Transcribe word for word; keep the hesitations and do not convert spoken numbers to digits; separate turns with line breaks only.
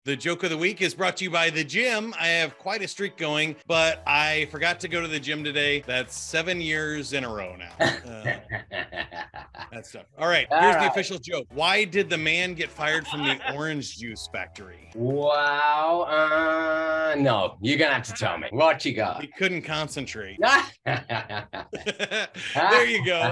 The joke of the week is brought to you by the gym. I have quite a streak going, but I forgot to go to the gym today. That's seven years in a row now. Uh, that stuff. All right,
All
here's
right.
the official joke. Why did the man get fired from the orange juice factory?
Wow. Uh, no, you're gonna have to tell me. What you got?
He couldn't concentrate.
There
There you go.